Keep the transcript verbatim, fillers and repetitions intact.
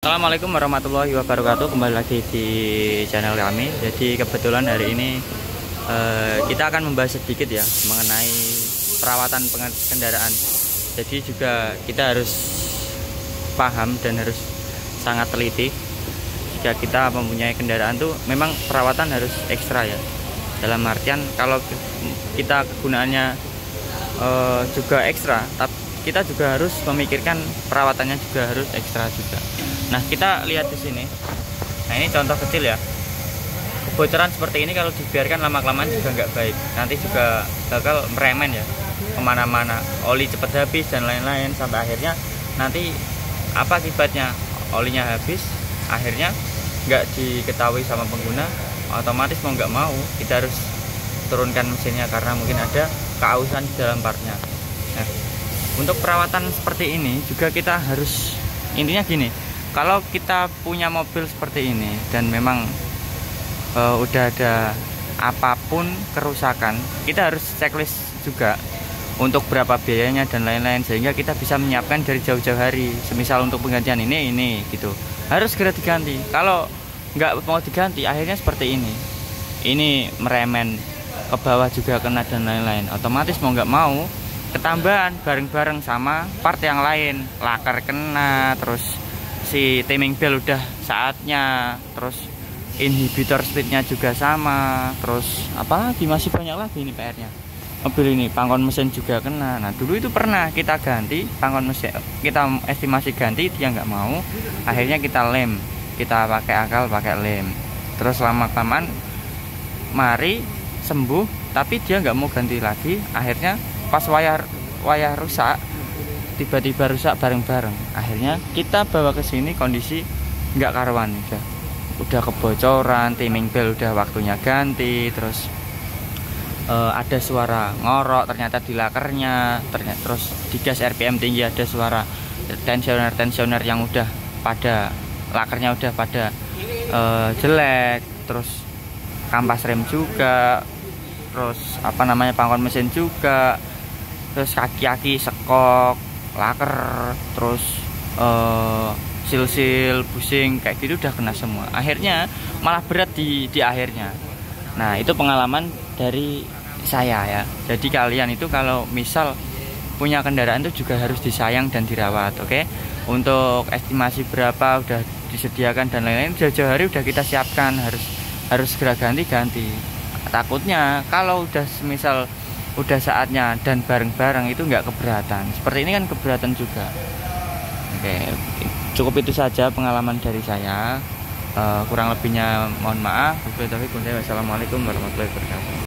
Assalamualaikum warahmatullahi wabarakatuh. Kembali lagi di channel kami. Jadi kebetulan hari ini eh, kita akan membahas sedikit ya mengenai perawatan kendaraan. Jadi juga kita harus paham dan harus sangat teliti. Jika kita mempunyai kendaraan tuh memang perawatan harus ekstra ya. Dalam artian kalau kita kegunaannya eh, juga ekstra, tapi kita juga harus memikirkan perawatannya juga harus ekstra juga. Nah, kita lihat di sini. Nah, ini contoh kecil ya. Kebocoran seperti ini kalau dibiarkan lama-kelamaan juga nggak baik. Nanti juga bakal meremen ya kemana-mana. Oli cepat habis dan lain-lain sampai akhirnya nanti apa akibatnya? Olinya habis, akhirnya nggak diketahui sama pengguna. Otomatis mau nggak mau kita harus turunkan mesinnya karena mungkin ada keausan di dalam partnya. Nah, untuk perawatan seperti ini juga kita harus intinya gini. Kalau kita punya mobil seperti ini dan memang e, udah ada apapun kerusakan, kita harus checklist juga untuk berapa biayanya dan lain-lain sehingga kita bisa menyiapkan dari jauh-jauh hari. Semisal untuk penggantian ini ini gitu harus segera diganti. Kalau nggak mau diganti akhirnya seperti ini. Ini meremen ke bawah juga kena dan lain-lain. Otomatis mau nggak mau ketambahan bareng-bareng sama part yang lain, laker kena, terus si timing belt udah saatnya, terus inhibitor speednya juga sama, terus apalagi masih banyak lagi ini P R-nya. Mobil ini pangkon mesin juga kena. Nah, dulu itu pernah kita ganti pangkon mesin, kita estimasi ganti, dia nggak mau, akhirnya kita lem, kita pakai akal, pakai lem, terus lama-kelamaan mari sembuh, tapi dia nggak mau ganti lagi, akhirnya pas wayar wayar rusak, tiba-tiba rusak bareng-bareng, akhirnya kita bawa ke sini kondisi nggak karuan, udah udah kebocoran, timing belt udah waktunya ganti, terus uh, ada suara ngorok ternyata di lakernya, ternyata terus di gas R P M tinggi ada suara tensioner tensioner yang udah pada lakernya udah pada uh, jelek, terus kampas rem juga, terus apa namanya pangkon mesin juga, terus kaki-kaki sekok, laker, terus uh, sil-sil, busing kayak gitu udah kena semua. Akhirnya malah berat di di akhirnya. Nah, itu pengalaman dari saya ya. Jadi kalian itu kalau misal punya kendaraan itu juga harus disayang dan dirawat, oke? Okay? Untuk estimasi berapa udah disediakan dan lain-lain jauh-jauh hari udah kita siapkan, harus harus segera ganti-ganti. Takutnya kalau udah semisal udah saatnya dan bareng-bareng itu nggak keberatan. Seperti ini kan keberatan juga. Oke, cukup itu saja pengalaman dari saya. Uh, kurang lebihnya mohon maaf. Wassalamualaikum warahmatullahi wabarakatuh.